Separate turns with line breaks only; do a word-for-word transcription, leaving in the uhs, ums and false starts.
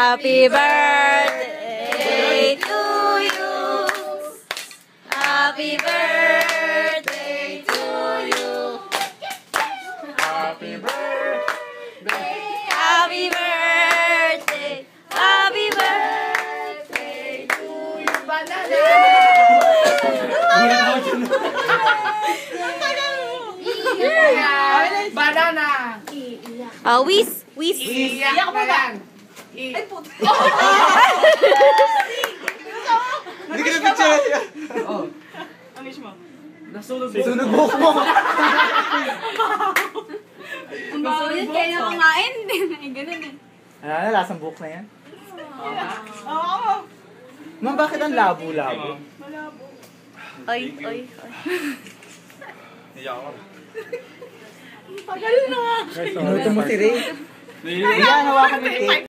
Happy birthday to you. Happy birthday to you.
Happy birthday.
Happy birthday. Happy birthday to you.
Banana! Banana!
Ah, whiz. Whiz.
Iyak mo lang! Ay, puto!
Hindi ka na picture niya.
Oo.
Ang wish mo?
Nasunog
Sunog buhok mo.
Ang bago yun, kaya na kumain. Ay, ganun eh.
Ano na, lasang buhok na yan.
Oo.
Ma'am, bakit ang labo-labo?
Malabo.
Oy, oy, oy.
Iyak ako.
Tagal na nga.
Inuto mo si Ray. Iyan, hawakan mo yung cake.